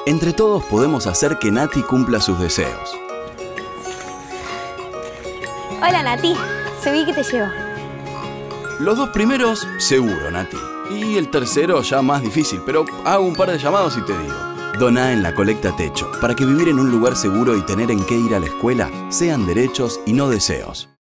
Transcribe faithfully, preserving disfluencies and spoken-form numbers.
Entre todos podemos hacer que Nati cumpla sus deseos. Hola, Nati. Subí que te llevo. Los dos primeros, seguro, Nati. Y el tercero ya más difícil, pero hago un par de llamados y te digo. Doná en la colecta Techo, para que vivir en un lugar seguro y tener en qué ir a la escuela sean derechos y no deseos.